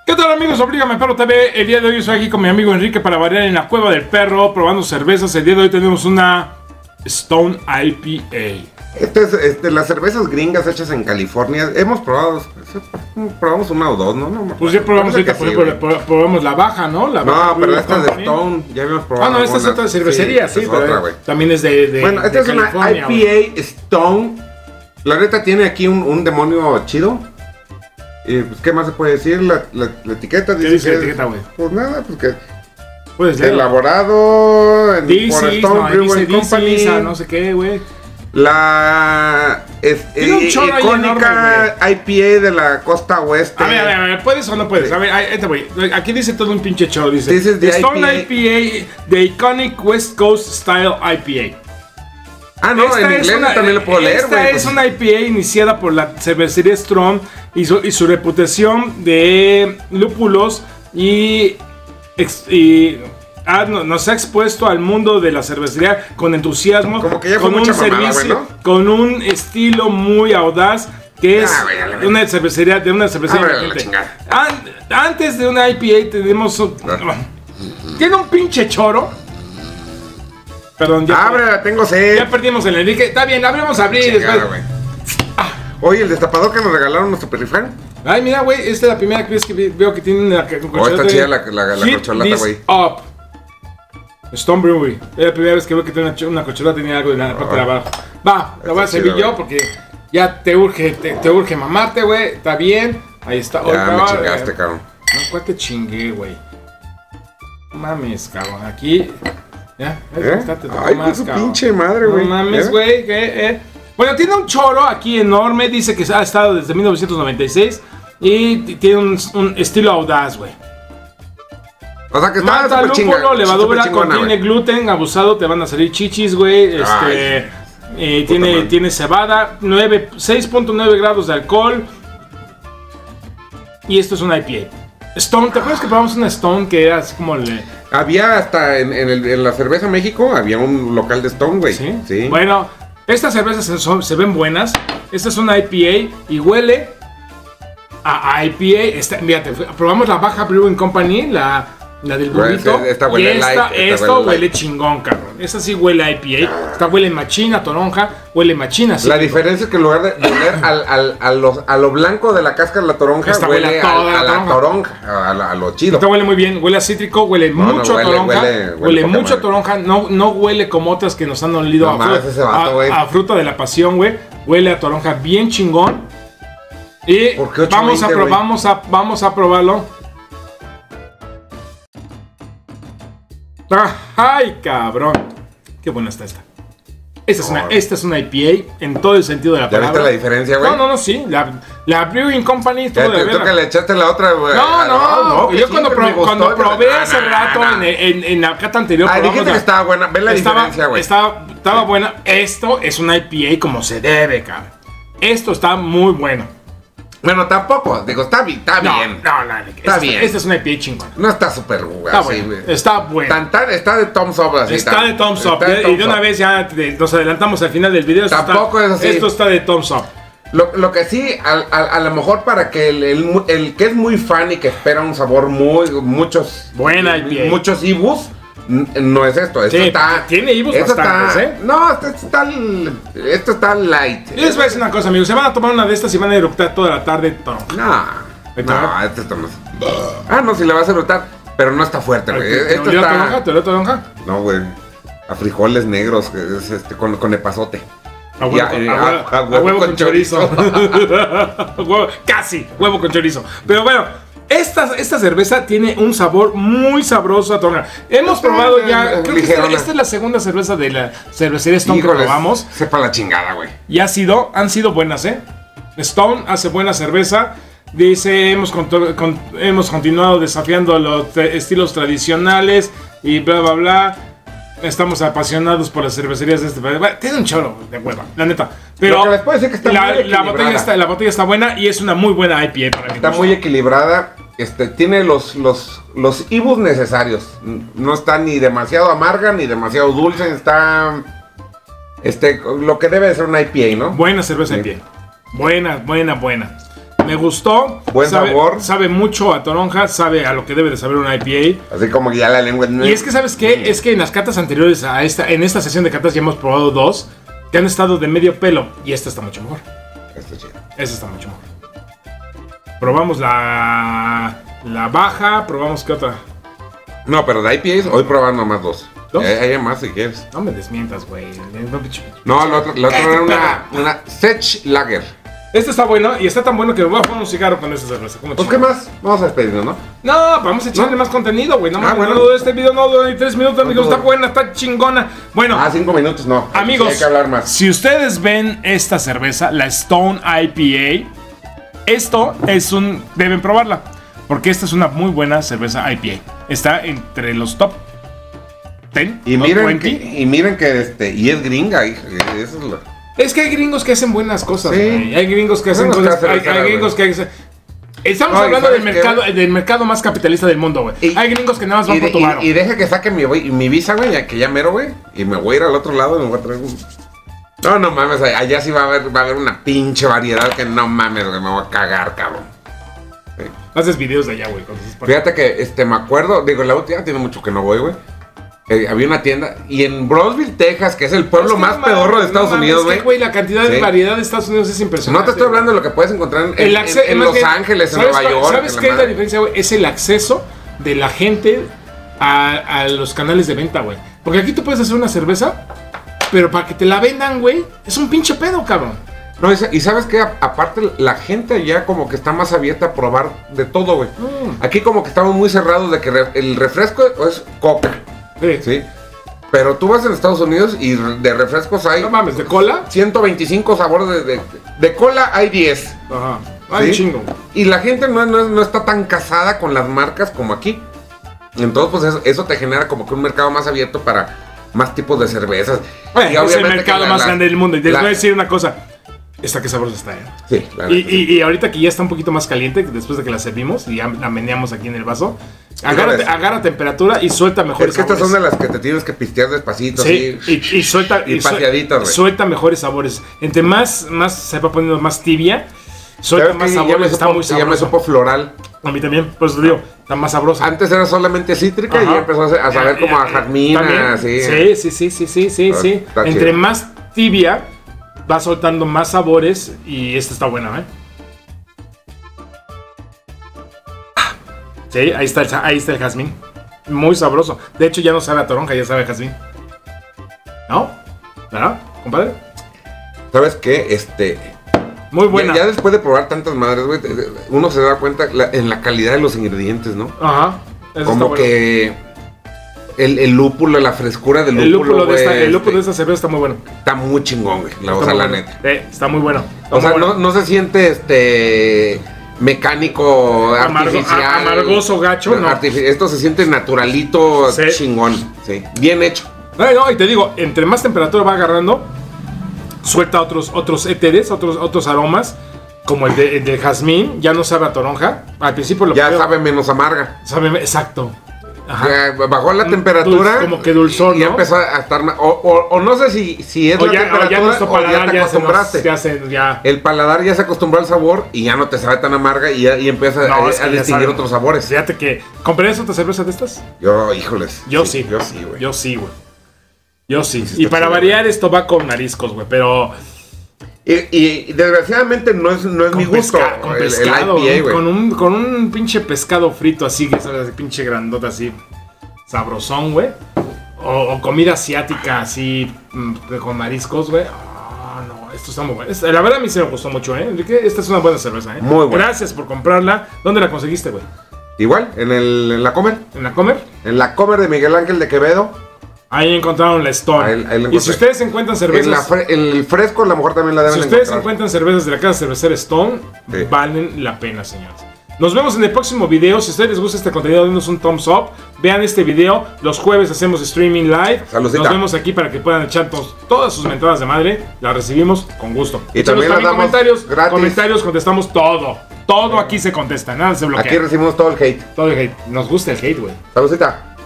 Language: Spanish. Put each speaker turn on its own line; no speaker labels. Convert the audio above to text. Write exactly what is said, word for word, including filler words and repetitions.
¿Qué tal, amigos? Oblígame Perro T V. El día de hoy estoy aquí con mi amigo Enrique para variar en la Cueva del Perro, probando cervezas. El día de hoy tenemos una Stone I P A.
Este es este, las cervezas gringas hechas en California. Hemos probado, probamos una o dos, ¿no? no
pues ya probamos ahorita, por ejemplo, probamos la baja, ¿no? La baja
no, pero esta es de Stone, ya habíamos probado.
Ah, no, esta es otra cervecería, sí,
sí,
pero
otra,
también es de, de
Bueno, esta
de
es una I P A Stone. La neta tiene aquí un, un demonio chido. Y pues, ¿qué más se puede decir? La, la, la etiqueta dice.
¿Qué dice
que
la etiqueta, güey?
Pues nada, pues que.
Puedes leerlo.
Elaborado en,
This
por
is,
Stone
no,
Brewing
dice
Company.
This is a no sé qué, güey.
La es,
Tiene un chorro ahí
icónica
enorme,
I P A de la costa oeste.
A ver, a ver, a ver, ¿puedes o no puedes?
Sí.
A ver, ahí te voy. Aquí dice todo un pinche chorro, dice.
This is the
Stone
I
I
P
P A, the iconic West Coast Style I P A.
Ah, no,
Esta
en
es
inglés
una,
también lo puedo leer,
Esta
güey.
es una I P A iniciada por la cervecería Strong y su, y su reputación de lúpulos y, ex, y ah, no, nos ha expuesto al mundo de la cervecería con entusiasmo,
Como que ya fue
con un
mucha mamada,
servicio,
güey, ¿no?
con un estilo muy audaz que es
Ah, güey, dale,
de una cervecería de una cervecería
Ah, güey, la
emergente.
chingada.
An, antes de una I P A tenemos tiene un pinche choro. Perdón, ya.
Ábrela, tengo sed.
Ya perdimos el Enrique. Está bien, abrimos a abrir.
Chingada,
Después.
güey. Oye, el destapador que nos regalaron nuestro perrifán.
Ay, mira, güey, esta es la primera vez que veo que tiene una
Oh, está chida la, la, la corcholata, güey.
Up. Stone Brewery. Es la primera vez que veo que tiene una, una corcholata y tiene algo en la parte de abajo. Va, la voy a servir yo porque ya te urge, te, te urge mamarte, güey. Está bien. Ahí está.
Ya
Oye,
me
va,
chingaste,
eh,
cabrón.
No, ¿cuál te chingué, güey? No mames, cabrón. Aquí. Ya,
¿Eh?
está, te tocó
Ay,
más,
con su
cabrón.
pinche madre, güey.
No mames,
¿Eh?
güey. ¿qué, eh? Bueno, tiene un choro aquí enorme. Dice que ha estado desde mil novecientos noventa y seis. Y tiene un, un estilo audaz, güey.
O sea que está
Mata
súper chinga.
lúpulo, levadura,
súper chingona,
contiene
güey.
gluten, abusado, te van a salir chichis, güey. Este,
Ay,
eh, tiene,
madre.
tiene cebada, seis punto nueve grados de alcohol. Y esto es una I P A. Stone, ¿te acuerdas que probamos una Stone que era así como el...
Había hasta en, en, el, en la cerveza México, había un local de Stone, güey.
¿Sí?
Sí.
Bueno, estas cervezas se, son- se ven buenas. Esta es una I P A y huele a I P A. Esta, fíjate, probamos la Baja Brewing Company, la, la del
Güey,
burrito.
esta- esta huele
y esta,
light, esta
esto
huele
huele,
light.
chingón, cabrón. Esta sí huele a I P A. Esta huele machina, toronja, huele machina. Sí,
La diferencia es que en lugar de de oler al, al, a, lo, a lo blanco de la cáscara de la toronja,
Esta
huele
huele a
a,
toda la
a la
toronja.
toronja, a, la- a lo chido.
Esta huele muy bien, huele a cítrico, huele
No, no,
mucho
huele-
a toronja,
huele-
huele,
huele poca
mucho a
madre.
toronja, no, no huele como otras que nos han olido
No
a,
mames,
fru-
ese vato,
a-
güey.
a fruta de la pasión, güey. Huele a toronja bien chingón. Y
¿Por qué
vamos, a
ochocientos veinte,
pro-
güey?
vamos, a, vamos a probarlo. Ah, ¡Ay, cabrón! Qué buena está esta. Esta es, una,
No.
esta es una I P A en todo el sentido de la
¿Ya
palabra.
viste la diferencia, güey?
No, no, no, sí. La, la Brewing Company, todo
Ya
de
te, tú
verga.
que le echaste la otra, güey.
No,
Ah,
no,
que
yo
sí,
cuando,
que
pro-
me gustó,
cuando
que-
probé
Ah,
hace
nah,
rato
nah.
en, en, en la cata anterior,
Ah,
probamos
dijiste
la-
que estaba buena. Ve la
estaba,
diferencia, güey.
Estaba, estaba buena. Esto es una I P A como se debe, cabrón. Esto está muy bueno.
Bueno, tampoco. Digo, está, bi- está
No,
bien.
no, no. esta,
bien.
Esta es una I P A chingona.
No está súper güey,
Está
así,
buena.
güey.
Está buena.
Tan, tan- está de thumbs up así.
Está
tan-
de thumbs up.
está de
Y
thumbs
de una
up.
vez ya te- nos adelantamos al final del video. Esto
Tampoco
está,
es así.
Esto está de thumbs up.
Lo, lo que sí, al- al- a lo mejor para que el, el, mu- el que es muy fan y que espera un sabor muy, muchos,
Buena I P A.
muchos ibus, n- no es esto. Esto
Sí,
está,
tiene ibus
esto
bastantes,
está,
¿eh?
No, esto está, esto está light.
Yo les voy a decir una cosa, amigos. Se van a tomar una de estas y van a eructar toda la tarde. Tom.
No, no, esto está más. Ah, no, si le vas a erutar, pero no está fuerte, güey.
¿Te
Esto
olió a
está.
toronja? ¿Te olió a toronja?
No, güey. A frijoles negros, que es este, con, con epazote.
A huevo,
Y a-
con-
y
a
a-
huevo-
a
a huevo con chorizo. Huevo- casi, huevo con chorizo. Pero bueno, esta, esta cerveza tiene un sabor muy sabroso a toronja. Hemos
Está
probado
bien,
ya. Creo que esta,
ligerona.
esta es la segunda cerveza de la cervecería Stone que
Híjoles,
probamos.
sepa la chingada, güey.
Y ha sido, han sido buenas, ¿eh? Stone hace buena cerveza. Dice, hemos, conto- con- hemos continuado desafiando los te- estilos tradicionales y bla, bla, bla. Estamos apasionados por las cervecerías de este país. Bueno, tiene un chorro de hueva, la neta. Pero
Lo que les puedo decir es que está
la,
muy
la,
equilibrada.
botella está, la botella está buena y es una muy buena I P A para mí.
Está muy equilibrada. Este, tiene los, los, los ibus necesarios. No está ni demasiado amarga ni demasiado dulce. Está. Este, lo que debe de ser una I P A, ¿no?
Buena cerveza
Sí.
I P A. Buena, buena, buena. Me gustó.
Buen
sabe,
sabor.
Sabe mucho a toronja, sabe a lo que debe de saber una I P A.
Así como que ya la lengua...
Y es que, ¿sabes qué? Es que en las catas anteriores a esta, en esta sesión de catas ya hemos probado dos que han estado de medio pelo. Y esta está mucho mejor.
Esto es chido.
Esta está mucho mejor. Probamos la, la baja, probamos qué otra.
No, pero de I P As hoy probaron nomás dos.
¿Dos?
Hay, hay más si quieres.
No me desmientas, güey.
No, la otra, la otra era una, una Sech Lager.
Este está bueno y está tan bueno que me voy a poner un cigarro con esta cerveza. ¿Cómo
Pues,
chingo?
¿qué más? Vamos a despedirnos, ¿no?
No, vamos a echarle
¿No?
más contenido, güey. No,
Ah,
mames,
bueno.
no, este video no dura ni tres minutos, amigos. Está buena, está chingona. Bueno,
Ah, cinco minutos, no.
amigos,
Sí, hay que hablar más.
si ustedes ven esta cerveza, la Stone I P A, esto es un... Deben probarla, porque esta es una muy buena cerveza I P A. Está entre los top diez,
Y
top
miren, que,
veinte.
y miren que este, y es gringa, hija, eso es lo...
Es que hay gringos que hacen buenas cosas,
Sí.
güey. Hay gringos que hacen
Buenas
cosas. Hay,
cerveceras,
hay gringos que
güey.
hacen... Estamos
No, y
hablando del
¿sabes qué,
mercado,
güey?
del mercado más capitalista del mundo, güey.
Y-
Hay gringos que nada más van
Y,
por
de-
tu varo.
y, y deja que saque mi, güey, mi visa, güey, ya que ya mero, güey, y me voy a ir al otro lado y me voy a traer un... No, no mames, allá sí va a haber, va a haber una pinche variedad que no mames, güey, me voy a cagar, cabrón.
Haces videos de allá, güey. con esas
Fíjate que, este, me acuerdo, digo, la última, tiene mucho que no voy, güey. Eh, había una tienda, y en Brownsville, Texas, que es el pueblo
Es que
más
no
pedorro
mames,
de Estados
no mames,
Unidos,
es
güey.
que, güey, la cantidad de
Sí.
variedad de Estados Unidos es impresionante.
No te estoy hablando de lo que puedes encontrar en,
El
en-
acce-
en
más
Los
bien,
Ángeles, en
¿sabes
Nueva
cuál-
York.
¿Sabes
en
qué es la
madre.
diferencia, güey? Es el acceso de la gente a, a los canales de venta, güey. Porque aquí tú puedes hacer una cerveza, pero para que te la vendan, güey, es un pinche pedo, cabrón.
No, y sa- y sabes que aparte la gente allá como que está más abierta a probar de todo, güey.
Mm.
Aquí como que estamos muy cerrados de que re- el refresco es coca,
Sí.
¿sí? Pero tú vas en Estados Unidos y re- de refrescos hay
No mames, ¿de cola?
ciento veinticinco sabores de, de, de cola, hay diez.
Ajá. Ay,
¿sí?
chingo.
Y la gente no, no, no está tan casada con las marcas como aquí. Entonces, pues eso, eso te genera como que un mercado más abierto para más tipos de cervezas.
Bueno,
Y
es el
obviamente
mercado
que la-
más
la-
grande del mundo. Y les
la-
voy a decir una cosa. Esta que sabrosa está, ¿eh?
Sí, la
Y,
neta, sí.
y, y ahorita que ya está un poquito más caliente, después de que la servimos y ya la meneamos aquí en el vaso, agarra,
Híjoles.
agarra temperatura y suelta mejores
Es que estas
sabores.
son de las que te tienes que pistear despacito,
Sí,
así.
y, y suelta,
y
su-
paseaditas, güey.
suelta mejores sabores. Entre más, más se va poniendo más tibia, suelta
¿Sabes
más
qué? Ya me
sabores, está
supo-
muy
ya me
sabroso.
supo floral.
A mí también, pues te digo, está más sabrosa.
Antes era solamente cítrica y
Ajá.
ya empezó a, a saber
Ya,
como
ya,
a jazmina,
también.
así.
Sí, sí, sí, sí, sí, sí,
Está-
sí.
está
Entre
chido.
más tibia, va soltando más sabores y esta está buena, ¿eh? Sí, ahí está el, ahí está el jazmín. Muy sabroso. De hecho, ya no sabe a toronja, ya sabe a jazmín. ¿No? ¿Verdad, compadre?
¿Sabes qué? Este...
Muy buena.
Ya, ya después de probar tantas madres, güey, te- te- uno se da cuenta la- en la calidad de los ingredientes, ¿no?
Ajá. Eso está
Como
bueno.
que el, el lúpulo, la frescura del
El
lúpulo,
lúpulo, de esta,
güey,
el lúpulo de
este,
esta cerveza está muy bueno.
está muy chingón, güey. La, o
Está
sea,
muy
la
bueno.
neta.
Eh, está muy bueno. Está
O sea,
muy
no,
bueno.
no se siente este mecánico,
Amargo-
artificial.
a- amargoso, gacho, no.
artifici- Esto se siente naturalito,
Sí.
chingón. Sí. Bien hecho.
No, no, y te digo, entre más temperatura va agarrando, suelta otros, otros éteres, otros, otros aromas, como el de, el de jazmín, ya no sabe a toronja. Al principio lo
Ya
primero-
sabe menos amarga.
sabe, exacto. Ajá.
Ya bajó la
Un
temperatura.
dulce, como que dulzón,
y ya
¿no?
empezó a estar más. O, o- o no sé si, si es
O
la
ya, o
temperatura
ya nuestro
o ya
paladar
te
ya, se nos,
acostumbraste.
ya se, ya.
El paladar ya se acostumbró al sabor y ya no te sabe tan amarga y ya y empieza
No,
a,
es que
a
ya
distinguir
saben.
otros sabores.
Fíjate que, ¿comprarías otra cerveza de estas?
Yo, híjoles.
Yo sí.
Yo sí, güey.
Yo sí, güey. Yo sí.
Sí,
y
está
para
chido,
variar, esto va con mariscos, güey, pero...
Y, y desgraciadamente no es, no es mi
Con,
gusto.
pesca- con
el, el
pescado,
I P A, güey.
con un, con un pinche pescado frito así, que sabes, pinche grandote así, sabrosón, güey. O, o comida asiática así, mm, con mariscos, güey. Ah, no, esto está muy bueno. Esta- La verdad a mí se me gustó mucho, ¿eh? Enrique, esta es una buena cerveza, ¿eh?
Muy buena.
Gracias por comprarla. ¿Dónde la conseguiste, güey?
Igual, en, el, en la comer.
¿En la Comer?
En la comer de Miguel Ángel de Quevedo.
Ahí encontraron la Stone.
Ahí- ahí la
y si
encontré.
ustedes encuentran
En, la
cervezas...
fre- en el fresco a lo mejor también la deben
Si ustedes
encontrar.
encuentran cervezas de la casa cervecera Stone,
Sí.
valen la pena, señores. Nos vemos en el próximo video. Si a ustedes les gusta este contenido, denos un thumbs up. Vean este video. Los jueves hacemos streaming live.
Saludcita.
Nos vemos aquí para que puedan echar tos- todas sus mentadas de madre. Las recibimos con gusto.
Y
Échenos
también las damos
comentarios.
gratis.
Comentarios, contestamos todo. Todo aquí se contesta. Nada se bloquea.
Aquí recibimos todo el hate.
Todo el hate. Nos gusta el hate, güey.
Saludcita.